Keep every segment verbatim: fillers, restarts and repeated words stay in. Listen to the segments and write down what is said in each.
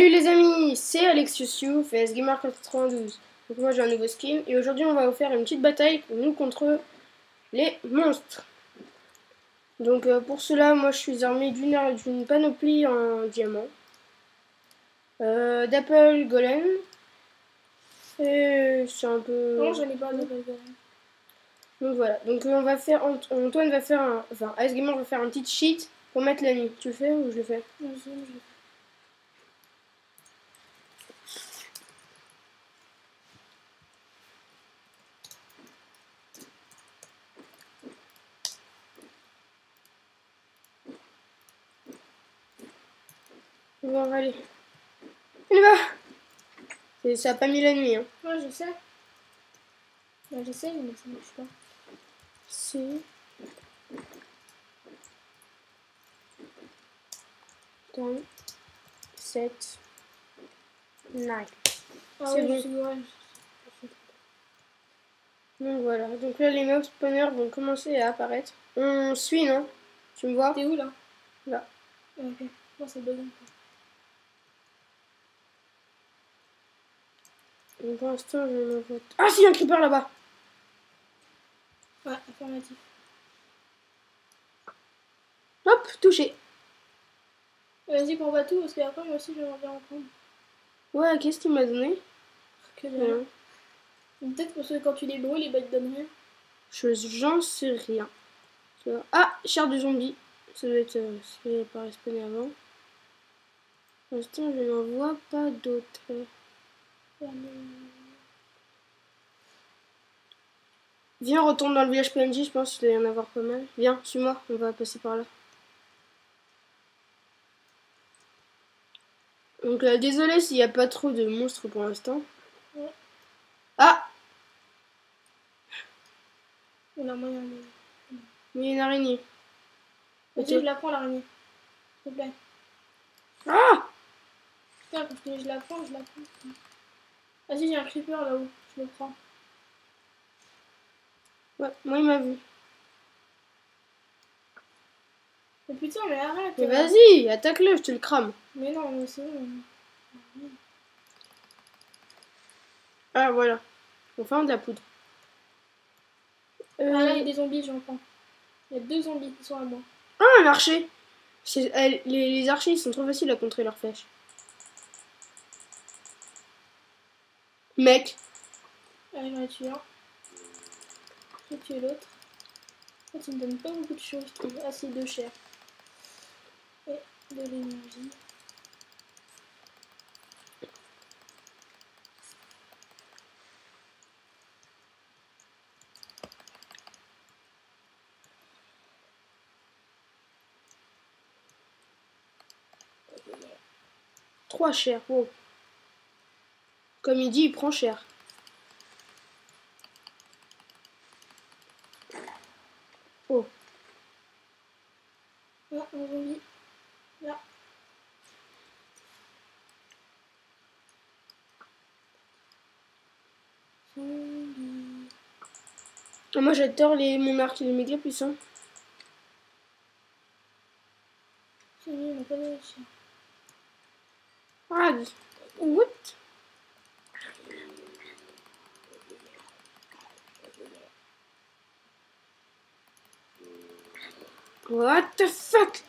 Salut les amis, c'est Alexius You, V S Gamer quatre-vingt-douze. Donc moi j'ai un nouveau skin et aujourd'hui on va vous faire une petite bataille nous contre les monstres. Donc euh, pour cela moi je suis armé d'une d'une panoplie en diamant, euh, d'Apple Golem et c'est un peu... Non, j'en ai pas d'Apple Golem. Donc voilà, donc euh, on va faire, Antoine va faire un, enfin V S Gamer va faire un petit cheat pour mettre la nuit. Tu le fais ou je le fais? Non, je le fais. Bon allez, on y va. Ça a pas mis la nuit hein. Ouais, je sais. Bah, j'essaye, mais ça marche pas. C'est... sept, neuf. Ah c'est oui, bon. je suis ouais, je... Donc voilà, donc là les mobs spawners vont commencer à apparaître. On suit, non? Tu me vois? T'es où là? Là. Ah, ok, moi ça bug un peu. Donc pour l'instant je me vois... Ah si, un creeper là-bas! Ouais, affirmatif. Hop, touché. Vas-y, prends pas tout parce qu'après moi aussi j'aimerais bien en prendre. Ouais, qu'est-ce qu'il m'a donné? Que rien. Peut-être parce que quand tu les brûles, les bêtes donnent rien. Je j'en sais rien. Ah, chair de zombie. Ça doit être... Euh, ça doit pas respawner avant. Pour l'instant je n'en vois pas d'autres. Viens, on retourne dans le village P N J, je pense qu'il doit y en avoir pas mal. Viens, suis-moi, on va passer par là. Donc euh, désolé s'il n'y a pas trop de monstres pour l'instant. Ouais. Ah! On a moyen de... Il y a une araignée. Vas-y, je la prends l'araignée. S'il te plaît. Ah! Putain, parce que je la prends, je la prends. Vas-y, j'ai un creeper là-haut, je le prends. Ouais, moi il m'a vu. Mais putain, mais arrête! Mais vas-y, attaque-le, je te le crame. Mais non, mais c'est bon. Ah voilà. Enfin, on a de la poudre. Euh... Ah là, il y a des zombies, j'en prends. Il y a deux zombies qui sont à moi. Ah, un archer! Elle, les, les archers, ils sont trop faciles à contrer leurs flèches. Mec! Allez, j'en ai tué un. J'ai tué l'autre. En fait, il me donne pas beaucoup de choses, je trouve. Assez de chair. Et de l'énergie. Trois chairs, wow. Comme il dit, il prend cher. Oh. Ah, un zombie. Là. Zombie. Ah, moi j'adore les mon arc, il est méga puissant. Zombie, on n'a pas de chair. Ah, what? What the fuck?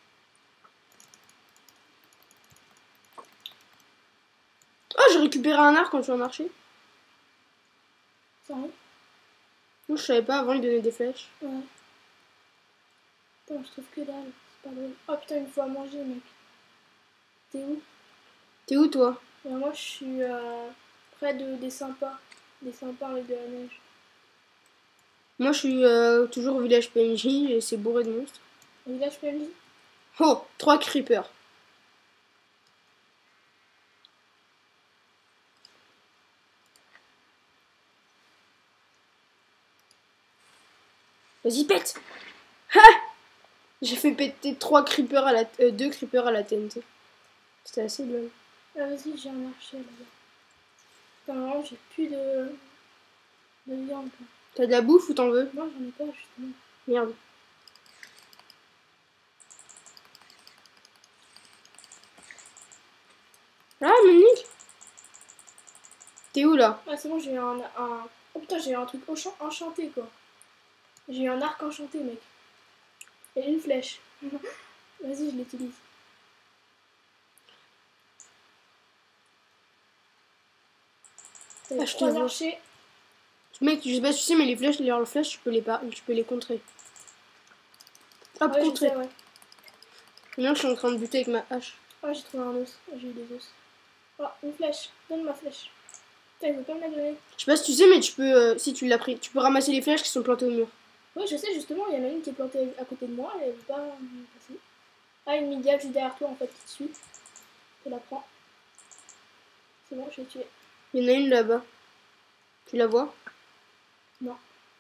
Oh, j'ai récupéré un arc quand je suis en marché. Ça arrive? Moi, je savais pas, avant, il donnait des flèches. Ouais. Putain, je trouve que dalle. C'est pas drôle. Oh putain, il me faut à manger, mec. T'es où? T'es où, toi? Et moi, je suis euh, près de, des sympas. Des sympas avec de la neige. Moi, je suis euh, toujours au village P N J et c'est bourré de monstres. Au village P N J? Oh, trois creepers. Vas-y, pète! Ha! J'ai fait péter trois creepers à la... Euh, deux creepers à la T N T. C'était assez bien. Ah, vas-y, j'ai un archer là-bas. Putain, vraiment, j'ai plus de... de viande. T'as de la bouffe ou t'en veux? Non, j'en ai pas, justement. Merde. Ah, Monique. T'es où là? Ah, c'est bon, j'ai eu un, un... Oh putain, j'ai eu un truc enchanté, quoi. J'ai eu un arc enchanté, mec. Et une flèche. Vas-y, je l'utilise. Ah, je te vois. Mec, je sais pas si tu sais, mais les flèches, les hurles flèches, tu peux les, pas, tu peux les contrer. Hop, ouais, contrer. Sais, ouais. Maintenant, je suis en train de buter avec ma hache. Ah, j'ai trouvé un os. J'ai eu des os. Oh, une flèche. Donne ma flèche. Putain, il veut pas me la donner. Je sais pas si tu sais, mais tu peux, euh, si tu l'as pris, tu peux ramasser les flèches qui sont plantées au mur. Ouais, je sais, justement, il y en a une qui est plantée à côté de moi et elle veut pas me passer. Ah, une médiane juste derrière toi, en fait, qui te suit. Je la prends. C'est bon, je l'ai tué. Il y en a une là-bas. Tu la vois? Non.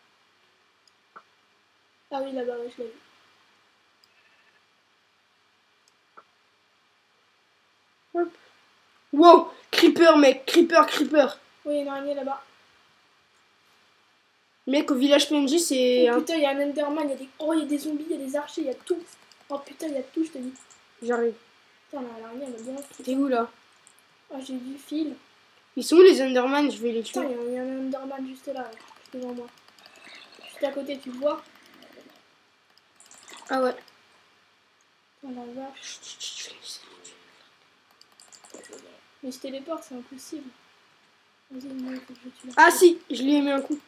Ah oui, là-bas, ouais, je l'ai vu. Hop. Wow! Creeper, mec! Creeper, creeper! Oui, il y a une araignée là-bas. Mec, au village P N J, c'est... Oh putain, il y a un Enderman, il y a des... Oh, il y a des zombies, il y a des archers, il y a tout. Oh putain, il y a tout, je te dis. J'arrive. Putain, l'araignée, elle m'a bien... T'es où, là? Oh, j'ai du fil. Ils sont où, les Enderman? Je vais les tuer. Putain, il y, y a un Enderman juste là, juste devant moi. Juste à côté, tu le vois? Ah ouais. Oh la vache. Mais je téléporte, c'est impossible. Vas-y, moi, il faut que je tue. Ah si, je lui ai mis un coup.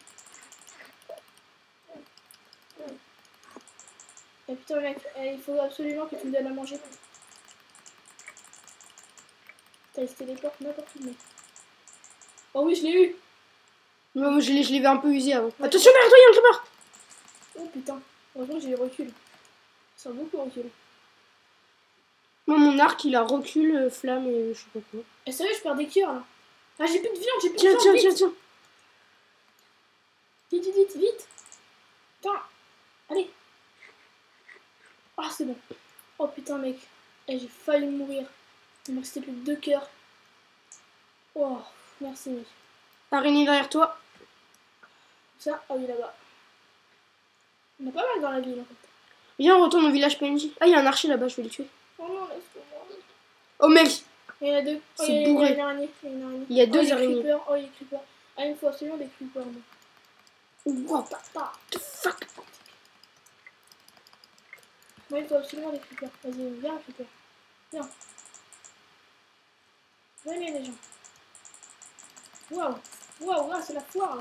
Et putain, mec, il faut absolument que tu me donnes à manger. Putain, il se téléporte n'importe où, mec. Oh oui, je l'ai eu. Moi, moi je l'ai un peu usé avant. Ouais. Attention, derrière toi, il y a un creeper. Oh putain, heureusement j'ai eu recul. Ça a beaucoup recul. Moi, mon arc, il a recul, euh, flamme et je sais pas quoi. Et sérieux, je perds des cœurs là. Ah, j'ai plus de viande, j'ai plus tiens, de viande. Tiens, vite. tiens, tiens. Vite, vite, vite, vite. Putain, allez. Ah, c'est bon. Oh putain, mec. Eh, j'ai failli mourir. Il me restait plus que deux cœurs. Oh, merci, mec. Araignée derrière toi. Ça, ah oui, là-bas. On a pas mal dans la ville en fait. Viens, on retourne au village P N J. Ah, il y a un archer là-bas, je vais le tuer. Oh non, laisse-moi. Oh mec, Il y en a deux. Oh, c'est il y a, bourré. Il y a une araignée. Il y a, une araignée. Il y a deux oh, les araignées. Creepers. Oh, les creepers. Ah, il me faut absolument des creepers. Moi. What the fuck? Moi, il me faut absolument des creepers. Vas-y, viens, creeper. Viens. Venez, les gens. Waouh. Waouh, ah, c'est la foire là.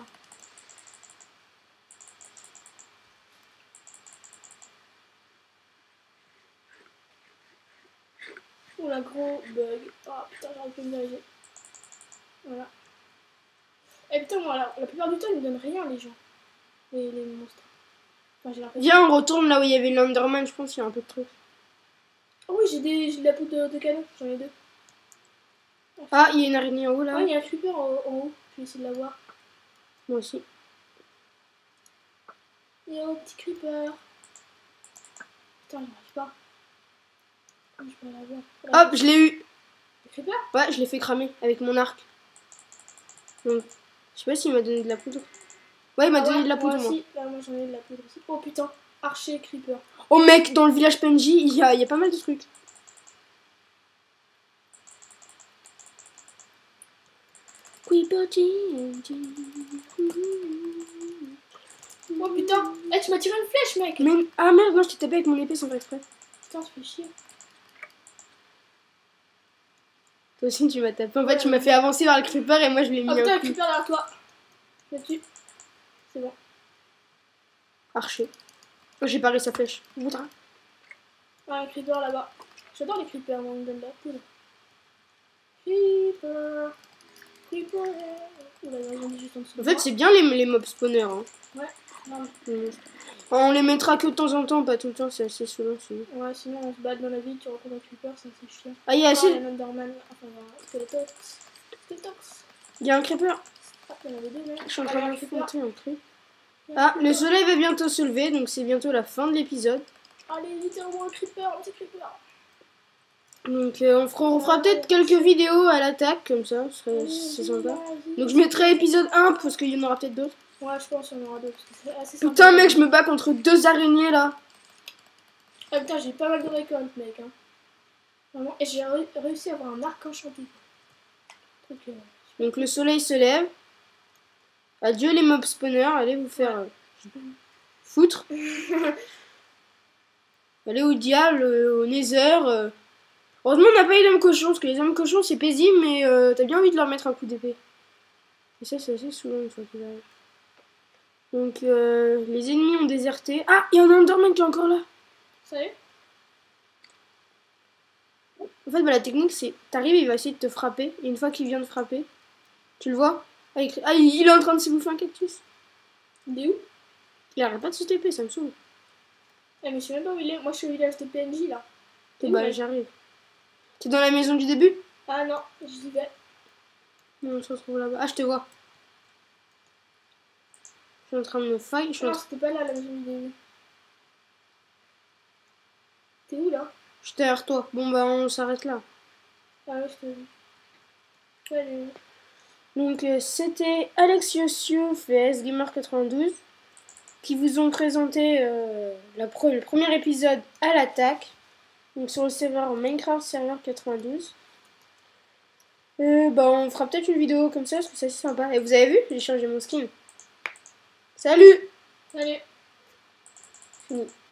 Oh la gros bug. Oh putain, j'aurais pu me diriger. Voilà. Et putain, moi, la, la plupart du temps, ils me donnent rien, les gens. Les, les monstres. Enfin, j'ai l'impression. Viens, on retourne là où il y avait l'Enderman, je pense qu'il y a un peu de trucs. Oh oui, j'ai des, j'ai de la poudre de, de canon, j'en ai deux. Ah, il y a une araignée en haut là. Ah, il y a un creeper en, en haut, je vais essayer de la voir. Moi aussi. Il y a un petit creeper. Putain, j'y arrive pas. Comment je peux la voir? Là, Hop, je l'ai eu. le creeper? Ouais, je l'ai fait cramer avec mon arc. Donc, je sais pas s'il m'a donné de la poudre. Ouais, il m'a ah donné ouais, de la poudre, moi. moi. Aussi. Là, moi j'en ai de la poudre aussi. Oh putain, archer creeper. Oh mec, dans le village P N J, il y a, il y a pas mal de trucs. Oh putain, eh, tu m'as tiré une flèche, mec. Mais, ah merde, non, je t'ai tapé avec mon épée sans faire exprès. Putain, tu fais chier. Toi aussi, tu m'as tapé. En Ouais, fait, tu m'as fait avancer vers le creeper et moi, je l'ai mis Oh putain, un le coup. creeper derrière toi. Là-dessus. C'est bon. Archer. Oh, j'ai paré sa flèche. Voudra. Ah, un creeper là-bas. J'adore les creepers, moi, on me donne de la poudre. Creeper. Creeper. Oula, il y en a juste en dessous. En fait, c'est bien les, les mobs spawners. Hein. Ouais, non. Mmh. On les mettra que de temps en temps, pas tout le temps, c'est assez souvent. Sinon. Ouais, sinon on se bat dans la ville, tu rencontres un creeper, c'est assez chiant. Ah, il y a Ah, assez. il y a un Enderman, enfin, il y a un Skeletox. Skeletox. Il y a un creeper. Ah, il y en avait deux, mec. Je suis en Ah, il y a train un de creeper. monter un truc. Ah, le soleil va bientôt se lever, donc c'est bientôt la fin de l'épisode. Allez, littéralement un creeper, un petit creeper. Donc euh, on fera, on fera peut-être quelques vidéos à l'attaque, comme ça, ce serait- c'est sympa. Donc je mettrai épisode un, parce qu'il y en aura peut-être d'autres. Ouais, je pense qu'il y en aura d'autres, parce que c'est assez sympa. Putain mec, je me bats contre deux araignées là. Ah putain, j'ai pas mal de récoltes, mec. Hein. Vraiment. Et j'ai ré réussi à avoir un arc enchanté. Ok. Donc le soleil se lève. Adieu les mob spawners, allez vous faire euh, foutre. Allez au diable, euh, au nether. euh. Heureusement on n'a pas eu d'hommes cochons, parce que les hommes cochons c'est paisible, mais euh, t'as bien envie de leur mettre un coup d'épée. Et ça c'est assez souvent une fois qu'ils arrivent. Donc euh, les ennemis ont déserté. Ah, il y a un Enderman qui est encore là. Ça y est? En fait bah, la technique c'est, t'arrives, il va essayer de te frapper, et une fois qu'il vient de frapper, tu le vois? Ah, il, ah, il il est en train de se bouffer un cactus. Il est où? Il arrête pas de se taper, ça me saoule. Eh, mais je sais même pas où il est. Moi, je suis au village de P N J là. Et Et bah ouais. j'arrive. T'es dans la maison du début? Ah non, j'y vais. Non, on se retrouve là-bas. Ah, je te vois. Je suis en train de me fight. Je suis en Non, train... c'était pas là la maison du début. T'es où là? Je suis derrière toi. Bon bah on s'arrête là. Ah ouais, je te vu. Ouais, elle est où? Donc euh, c'était Alexiosiu et S Gamer quatre-vingt-douze qui vous ont présenté euh, la pre le premier épisode à l'attaque. Donc sur le serveur Minecraft serveur quatre-vingt-douze. Euh, bah on fera peut-être une vidéo comme ça parce que c'est assez sympa. Et vous avez vu, j'ai changé mon skin. Salut! Allez. Fini.